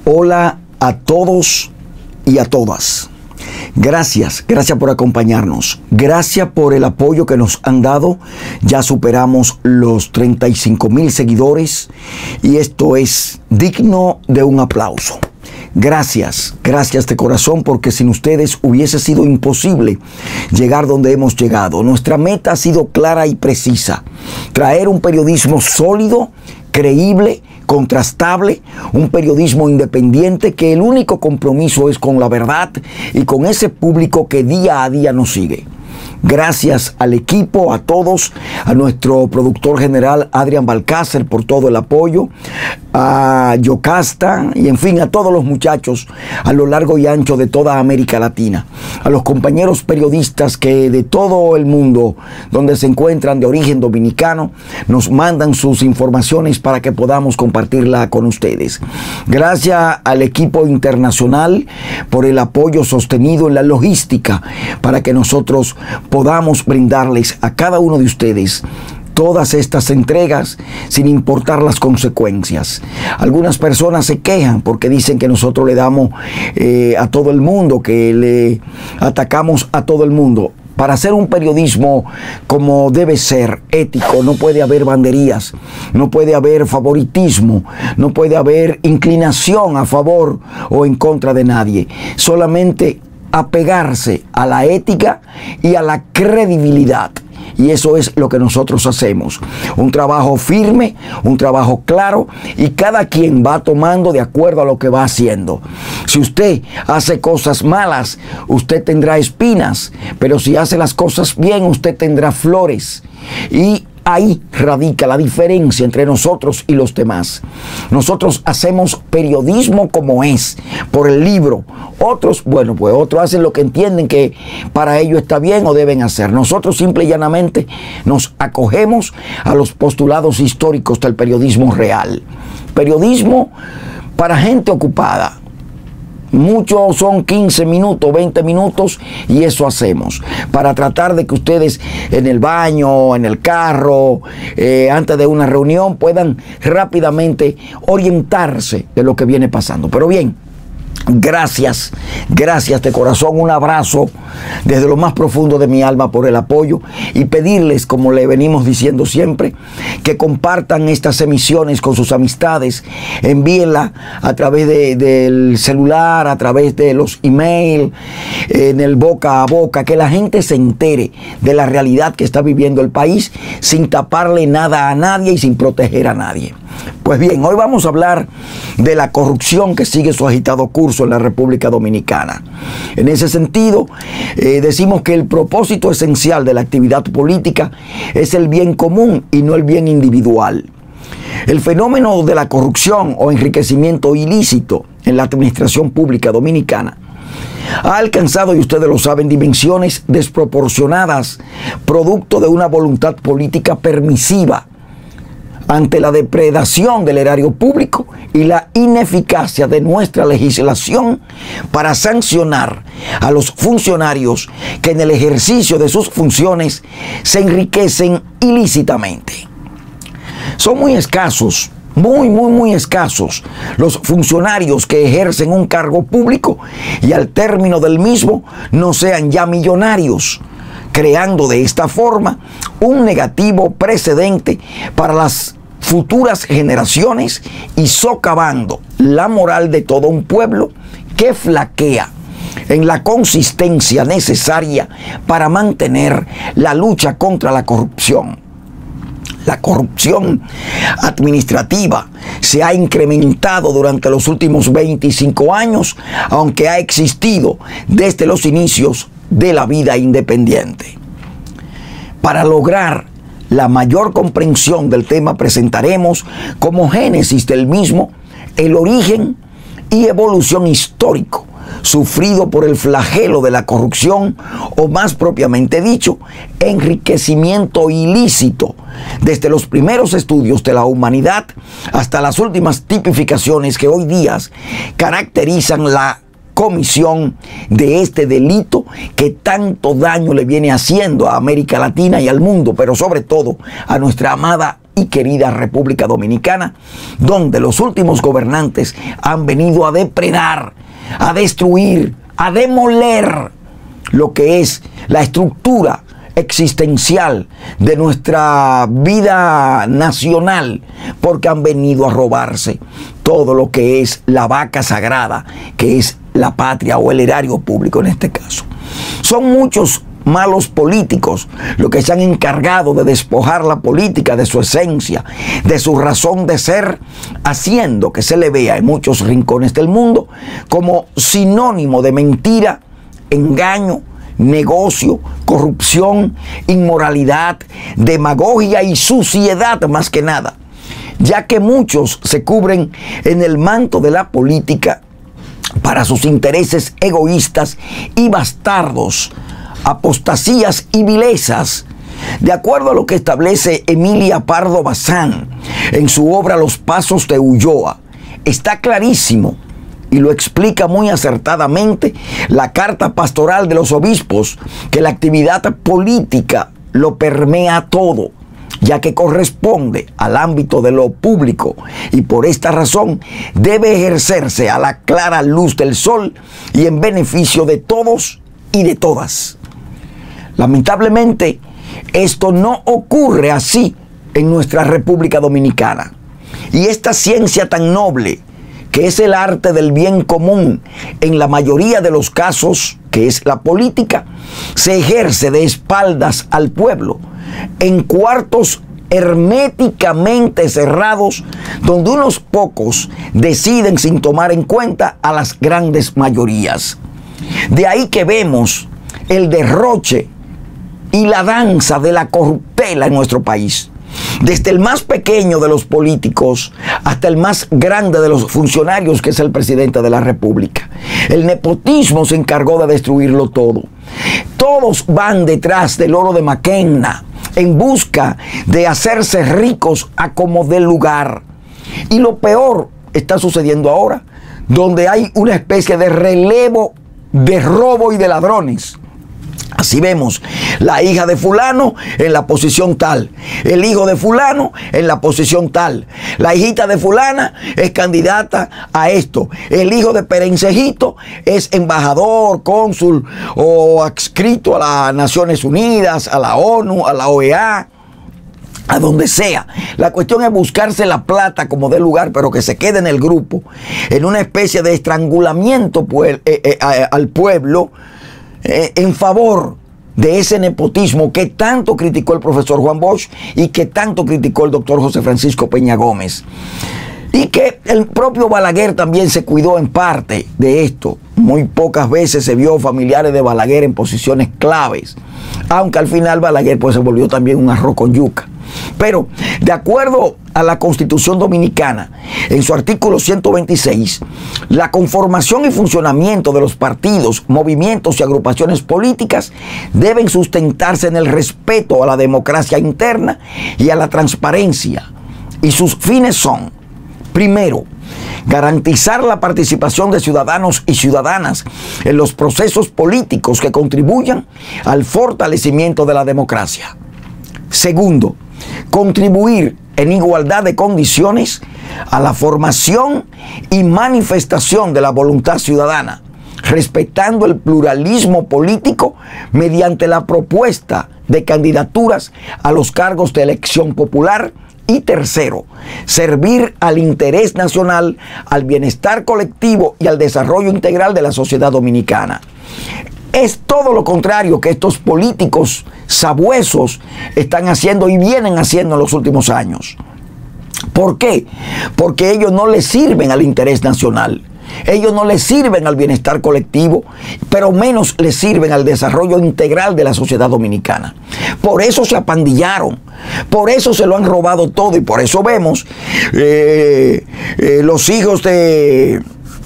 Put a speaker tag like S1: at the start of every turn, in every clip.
S1: Hola a todos y a todas. Gracias por acompañarnos. Gracias por el apoyo que nos han dado. Ya superamos los 35,000 seguidores y esto es digno de un aplauso. Gracias de corazón, porque sin ustedes hubiese sido imposible llegar donde hemos llegado. Nuestra meta ha sido clara y precisa: traer un periodismo sólido, creíble, contrastable, un periodismo independiente que el único compromiso es con la verdad y con ese público que día a día nos sigue. Gracias al equipo, a todos, a nuestro productor general Adrián Balcácer por todo el apoyo, a Yocasta y en fin a todos los muchachos a lo largo y ancho de toda América Latina, a los compañeros periodistas que de todo el mundo donde se encuentran de origen dominicano nos mandan sus informaciones para que podamos compartirla con ustedes. Gracias al equipo internacional por el apoyo sostenido en la logística para que nosotros podamos brindarles a cada uno de ustedes todas estas entregas sin importar las consecuencias. Algunas personas se quejan porque dicen que nosotros le damos a todo el mundo, que le atacamos a todo el mundo. Para hacer un periodismo como debe ser, ético, no puede haber banderías, no puede haber favoritismo, no puede haber inclinación a favor o en contra de nadie. Solamente apegarse a la ética y a la credibilidad. Y eso es lo que nosotros hacemos. Un trabajo firme, un trabajo claro, y cada quien va tomando de acuerdo a lo que va haciendo. Si usted hace cosas malas, usted tendrá espinas, pero si hace las cosas bien, usted tendrá flores. Y ahí radica la diferencia entre nosotros y los demás. Nosotros hacemos periodismo como es, por el libro. Otros, bueno, pues otros hacen lo que entienden que para ellos está bien o deben hacer. Nosotros simple y llanamente nos acogemos a los postulados históricos del periodismo real. Periodismo para gente ocupada. Muchos son 15 minutos, 20 minutos y eso hacemos para tratar de que ustedes en el baño, en el carro, antes de una reunión puedan rápidamente orientarse de lo que viene pasando. Pero bien, gracias de corazón, un abrazo desde lo más profundo de mi alma por el apoyo y pedirles, como le venimos diciendo siempre, que compartan estas emisiones con sus amistades, envíenla a través del celular, a través de los emails, en el boca a boca, que la gente se entere de la realidad que está viviendo el país sin taparle nada a nadie y sin proteger a nadie. Pues bien, hoy vamos a hablar de la corrupción que sigue su agitado curso en la República Dominicana. En ese sentido, decimos que el propósito esencial de la actividad política es el bien común y no el bien individual. El fenómeno de la corrupción o enriquecimiento ilícito en la administración pública dominicana ha alcanzado, y ustedes lo saben, dimensiones desproporcionadas, producto de una voluntad política permisiva ante la depredación del erario público y la ineficacia de nuestra legislación para sancionar a los funcionarios que en el ejercicio de sus funciones se enriquecen ilícitamente. Son muy escasos, muy escasos los funcionarios que ejercen un cargo público y al término del mismo no sean ya millonarios, creando de esta forma un negativo precedente para las futuras generaciones y socavando la moral de todo un pueblo que flaquea en la consistencia necesaria para mantener la lucha contra la corrupción. La corrupción administrativa se ha incrementado durante los últimos 25 años, aunque ha existido desde los inicios de la vida independiente. Para lograr la mayor comprensión del tema, presentaremos como génesis del mismo el origen y evolución histórico sufrido por el flagelo de la corrupción, o más propiamente dicho, enriquecimiento ilícito, desde los primeros estudios de la humanidad hasta las últimas tipificaciones que hoy día caracterizan la comisión de este delito que tanto daño le viene haciendo a América Latina y al mundo, pero sobre todo a nuestra amada y querida República Dominicana, donde los últimos gobernantes han venido a depredar, a destruir, a demoler lo que es la estructura existencial de nuestra vida nacional, porque han venido a robarse todo lo que es la vaca sagrada, que es la patria o el erario público en este caso. Son muchos malos políticos los que se han encargado de despojar la política de su esencia, de su razón de ser, haciendo que se le vea en muchos rincones del mundo como sinónimo de mentira, engaño, negocio, corrupción, inmoralidad, demagogia y suciedad más que nada, ya que muchos se cubren en el manto de la política para sus intereses egoístas y bastardos, apostasías y vilezas. De acuerdo a lo que establece Emilia Pardo Bazán en su obra Los Pasos de Ulloa, está clarísimo y lo explica muy acertadamente la carta pastoral de los obispos, que la actividad política lo permea todo, ya que corresponde al ámbito de lo público y por esta razón debe ejercerse a la clara luz del sol y en beneficio de todos y de todas. Lamentablemente, esto no ocurre así en nuestra República Dominicana. Y esta ciencia tan noble, que es el arte del bien común, en la mayoría de los casos, que es la política, se ejerce de espaldas al pueblo, en cuartos herméticamente cerrados, donde unos pocos deciden sin tomar en cuenta a las grandes mayorías. De ahí que vemos el derroche y la danza de la corruptela en nuestro país. Desde el más pequeño de los políticos hasta el más grande de los funcionarios, que es el presidente de la República. El nepotismo se encargó de destruirlo todo. Todos van detrás del oro de Maquena en busca de hacerse ricos a como dé lugar. Y lo peor está sucediendo ahora, donde hay una especie de relevo de robo y de ladrones. Así vemos la hija de fulano en la posición tal, el hijo de fulano en la posición tal, la hijita de fulana es candidata a esto, el hijo de Perencejito es embajador, cónsul o adscrito a las Naciones Unidas, a la ONU, a la OEA, a donde sea. La cuestión es buscarse la plata como dé lugar, pero que se quede en el grupo, en una especie de estrangulamiento al pueblo, en favor de ese nepotismo que tanto criticó el profesor Juan Bosch y que tanto criticó el doctor José Francisco Peña Gómez. Y que el propio Balaguer también se cuidó en parte de esto. Muy pocas veces se vio familiares de Balaguer en posiciones claves, aunque al final Balaguer pues se volvió también un arroz con yuca. Pero de acuerdo a la Constitución Dominicana, en su artículo 126, la conformación y funcionamiento de los partidos, movimientos y agrupaciones políticas deben sustentarse en el respeto a la democracia interna y a la transparencia. Y sus fines son: primero, garantizar la participación de ciudadanos y ciudadanas en los procesos políticos que contribuyan al fortalecimiento de la democracia. Segundo, contribuir en igualdad de condiciones a la formación y manifestación de la voluntad ciudadana, respetando el pluralismo político mediante la propuesta de candidaturas a los cargos de elección popular. Y tercero, servir al interés nacional, al bienestar colectivo y al desarrollo integral de la sociedad dominicana. Es todo lo contrario que estos políticos sabuesos están haciendo y vienen haciendo en los últimos años. ¿Por qué? Porque ellos no les sirven al interés nacional. Ellos no les sirven al bienestar colectivo, pero menos les sirven al desarrollo integral de la sociedad dominicana. Por eso se apandillaron, por eso se lo han robado todo y por eso vemos los hijos de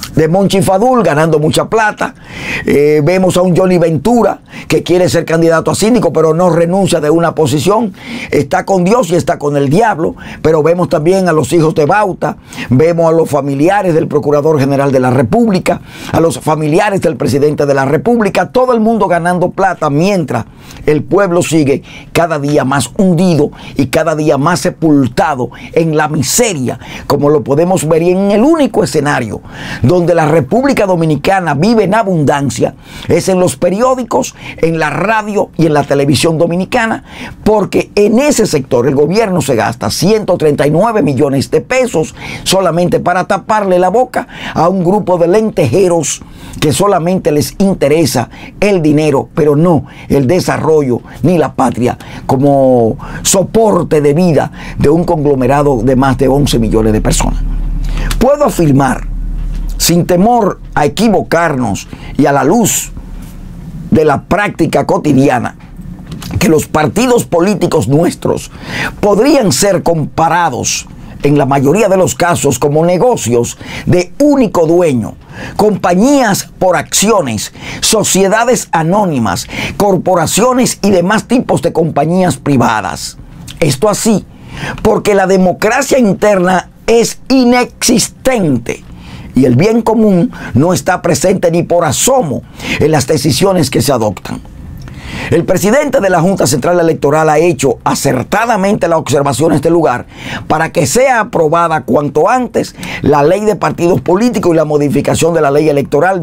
S1: de Monchi Fadul ganando mucha plata. Vemos a un Johnny Ventura que quiere ser candidato a síndico, pero no renuncia de una posición. Está con Dios y está con el diablo. Pero vemos también a los hijos de Bauta, vemos a los familiares del Procurador General de la República, a los familiares del presidente de la República, todo el mundo ganando plata, mientras el pueblo sigue cada día más hundido y cada día más sepultado en la miseria, como lo podemos ver, y en el único escenario donde la República Dominicana vive en abundancia es en los periódicos, en la radio y en la televisión dominicana, porque en ese sector el gobierno se gasta 139 millones de pesos solamente para taparle la boca a un grupo de lentejeros que solamente les interesa el dinero, pero no el desarrollo ni la patria como soporte de vida de un conglomerado de más de 11 millones de personas. Puedo afirmar, sin temor a equivocarnos y a la luz de la práctica cotidiana, que los partidos políticos nuestros podrían ser comparados en la mayoría de los casos como negocios de único dueño, compañías por acciones, sociedades anónimas, corporaciones y demás tipos de compañías privadas. Esto así porque la democracia interna es inexistente y el bien común no está presente ni por asomo en las decisiones que se adoptan. El presidente de la Junta Central Electoral ha hecho acertadamente la observación en este lugar para que sea aprobada cuanto antes la ley de partidos políticos y la modificación de la ley electoral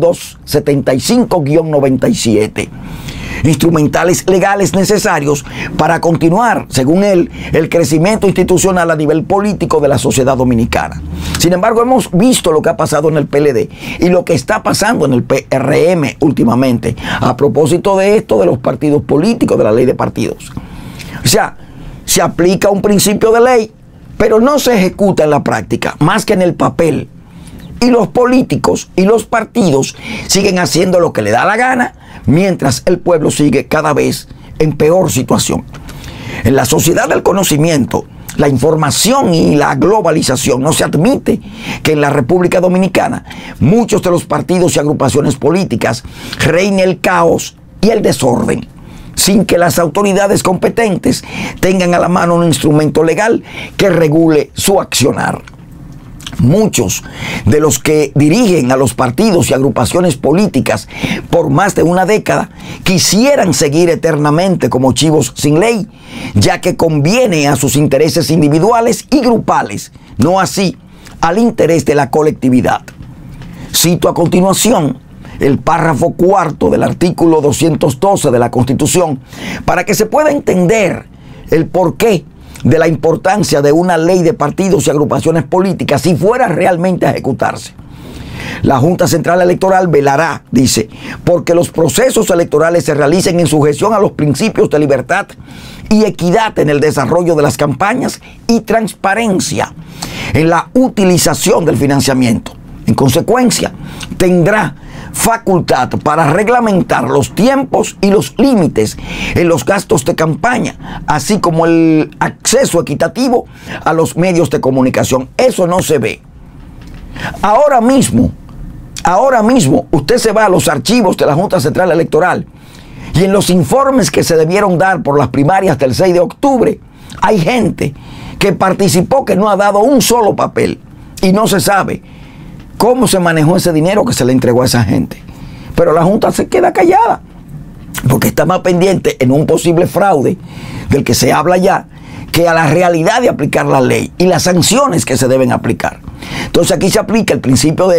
S1: 275-97. Instrumentales legales necesarios para continuar, según él, el crecimiento institucional a nivel político de la sociedad dominicana. Sin embargo, hemos visto lo que ha pasado en el PLD y lo que está pasando en el PRM últimamente, a propósito de esto de los partidos políticos, de la ley de partidos. O sea, se aplica un principio de ley, pero no se ejecuta en la práctica, más que en el papel. Y los políticos y los partidos siguen haciendo lo que le da la gana, mientras el pueblo sigue cada vez en peor situación. En la sociedad del conocimiento, la información y la globalización, no se admite que en la República Dominicana muchos de los partidos y agrupaciones políticas reine el caos y el desorden, sin que las autoridades competentes tengan a la mano un instrumento legal que regule su accionar. Muchos de los que dirigen a los partidos y agrupaciones políticas por más de una década quisieran seguir eternamente como chivos sin ley, ya que conviene a sus intereses individuales y grupales, no así al interés de la colectividad. Cito a continuación el párrafo cuarto del artículo 212 de la Constitución para que se pueda entender el porqué de la importancia de una ley de partidos y agrupaciones políticas si fuera realmente a ejecutarse. La Junta Central Electoral velará, dice, porque los procesos electorales se realicen en sujeción a los principios de libertad y equidad en el desarrollo de las campañas y transparencia en la utilización del financiamiento. En consecuencia, tendrá facultad para reglamentar los tiempos y los límites en los gastos de campaña, así como el acceso equitativo a los medios de comunicación. Eso no se ve. Ahora mismo, usted se va a los archivos de la Junta Central Electoral y en los informes que se debieron dar por las primarias del 6 de octubre, hay gente que participó que no ha dado un solo papel y no se sabe cómo se manejó ese dinero que se le entregó a esa gente. Pero la Junta se queda callada porque está más pendiente en un posible fraude del que se habla ya que a la realidad de aplicar la ley y las sanciones que se deben aplicar. Entonces aquí se aplica el principio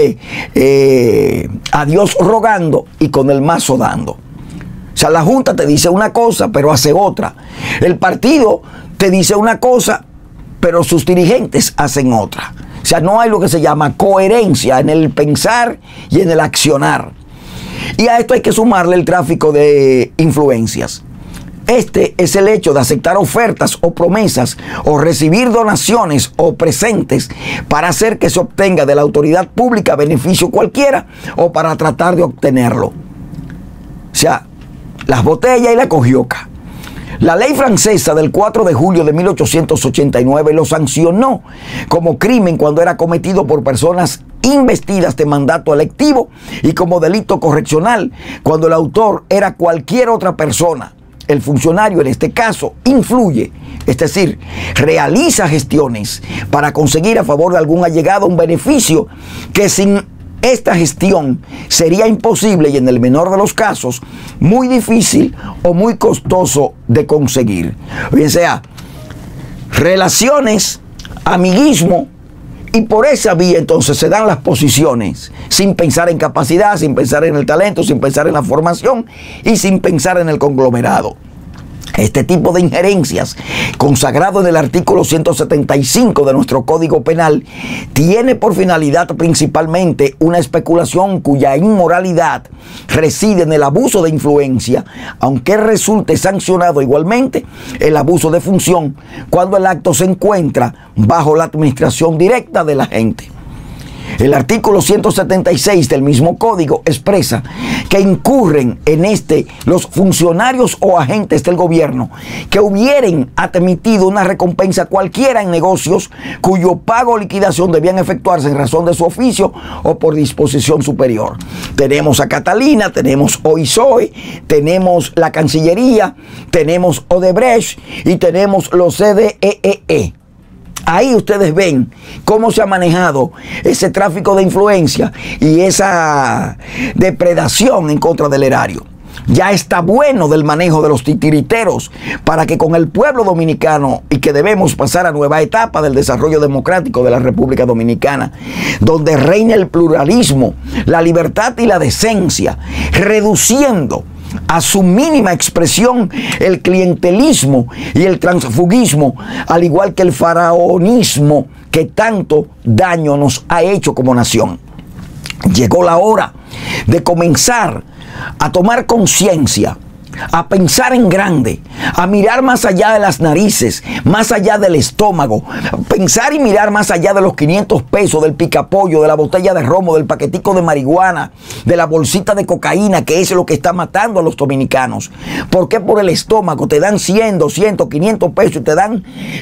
S1: de a Dios rogando y con el mazo dando. O sea, la Junta te dice una cosa pero hace otra. El partido te dice una cosa pero sus dirigentes hacen otra. O sea, no hay lo que se llama coherencia en el pensar y en el accionar. Y a esto hay que sumarle el tráfico de influencias. Este es el hecho de aceptar ofertas o promesas o recibir donaciones o presentes para hacer que se obtenga de la autoridad pública beneficio cualquiera o para tratar de obtenerlo. O sea, las botellas y la cogioca. La ley francesa del 4 de julio de 1889 lo sancionó como crimen cuando era cometido por personas investidas de mandato electivo y como delito correccional cuando el autor era cualquier otra persona. El funcionario en este caso influye, es decir, realiza gestiones para conseguir a favor de algún allegado un beneficio que sin esta gestión sería imposible y en el menor de los casos muy difícil o muy costoso de conseguir. Bien sea relaciones, amiguismo, y por esa vía entonces se dan las posiciones sin pensar en capacidad, sin pensar en el talento, sin pensar en la formación y sin pensar en el conglomerado. Este tipo de injerencias, consagrado en el artículo 175 de nuestro Código Penal, tiene por finalidad principalmente una especulación cuya inmoralidad reside en el abuso de influencia, aunque resulte sancionado igualmente el abuso de función cuando el acto se encuentra bajo la administración directa de la gente. El artículo 176 del mismo código expresa que incurren en los funcionarios o agentes del gobierno que hubieren admitido una recompensa cualquiera en negocios cuyo pago o liquidación debían efectuarse en razón de su oficio o por disposición superior. Tenemos a Catalina, tenemos OISOE, tenemos la Cancillería, tenemos Odebrecht y tenemos los CDEE. Ahí ustedes ven cómo se ha manejado ese tráfico de influencia y esa depredación en contra del erario. Ya está bueno del manejo de los titiriteros para que con el pueblo dominicano y que debemos pasar a nueva etapa del desarrollo democrático de la República Dominicana, donde reina el pluralismo, la libertad y la decencia, reduciendo a su mínima expresión el clientelismo y el transfugismo, al igual que el faraonismo que tanto daño nos ha hecho como nación. Llegó la hora de comenzar a tomar conciencia, a pensar en grande, a mirar más allá de las narices, más allá del estómago, pensar y mirar más allá de los 500 pesos, del picapollo, de la botella de romo, del paquetico de marihuana, de la bolsita de cocaína, que es lo que está matando a los dominicanos. Porque por el estómago te dan 100, 200, 500 pesos y te dan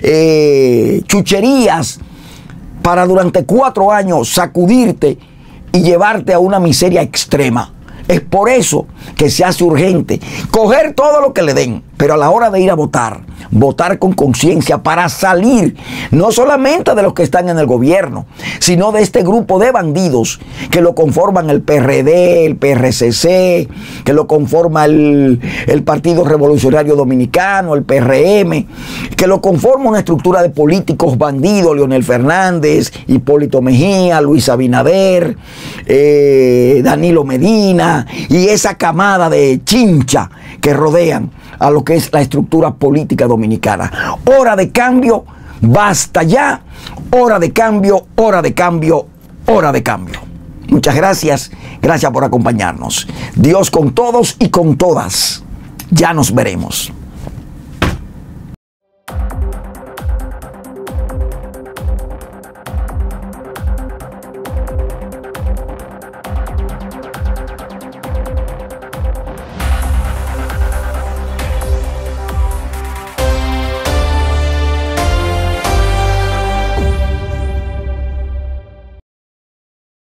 S1: chucherías para durante 4 años sacudirte y llevarte a una miseria extrema. Es por eso que se hace urgente coger todo lo que le den, pero a la hora de ir a votar, votar con conciencia para salir no solamente de los que están en el gobierno, sino de este grupo de bandidos que lo conforman el PRD, el PRCC, que lo conforma el Partido Revolucionario Dominicano, el PRM, que lo conforma una estructura de políticos bandidos, Leonel Fernández, Hipólito Mejía, Luis Abinader, Danilo Medina y esa camada de chincha que rodean a lo que es la estructura política dominicana. Hora de cambio, basta ya. Hora de cambio, hora de cambio, hora de cambio. Muchas gracias. Gracias por acompañarnos. Dios con todos y con todas. Ya nos veremos.